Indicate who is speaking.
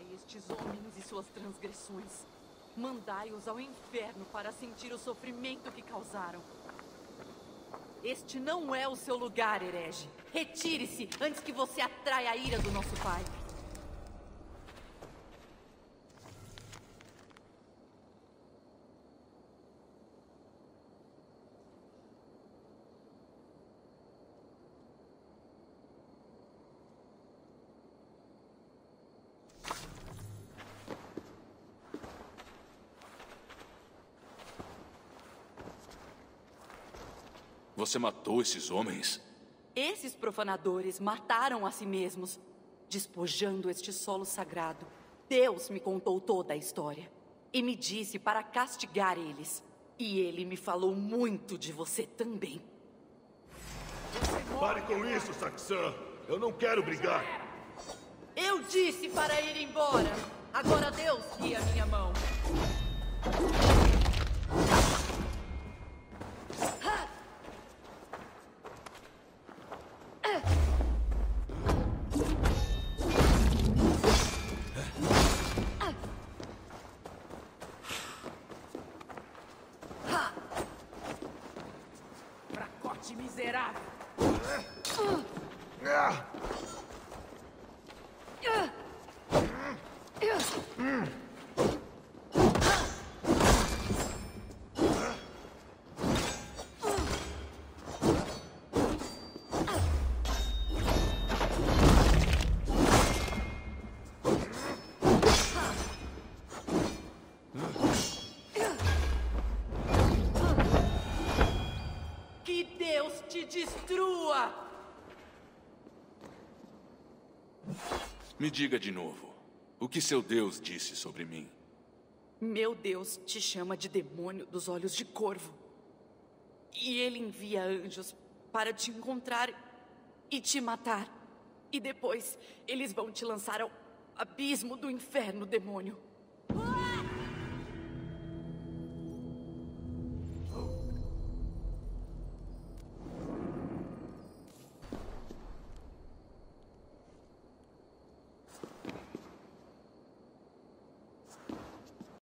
Speaker 1: Perdoai estes homens e suas transgressões. Mandai-os ao inferno para sentir o sofrimento que causaram. Este não é o seu lugar, herege. Retire-se antes que você atraia a ira do nosso pai.
Speaker 2: Você matou esses homens?
Speaker 1: Esses profanadores mataram a si mesmos, despojando este solo sagrado. Deus me contou toda a história e me disse para castigar eles. E ele me falou muito de você também.
Speaker 3: Pare com isso, Saxã! Eu não quero brigar!
Speaker 1: Eu disse para ir embora! Agora Deus guia a minha mão.
Speaker 4: Fracote miserável!
Speaker 1: Que Deus te destrua!
Speaker 2: Me diga de novo. O que seu Deus disse sobre mim?
Speaker 1: Meu Deus te chama de demônio dos olhos de corvo. E ele envia anjos para te encontrar e te matar. E depois eles vão te lançar ao abismo do inferno, demônio.